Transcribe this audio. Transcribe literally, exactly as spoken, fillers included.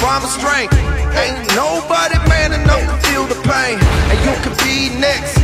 rhyme of strength. Ain't nobody man enough to feel the pain. And you can be next.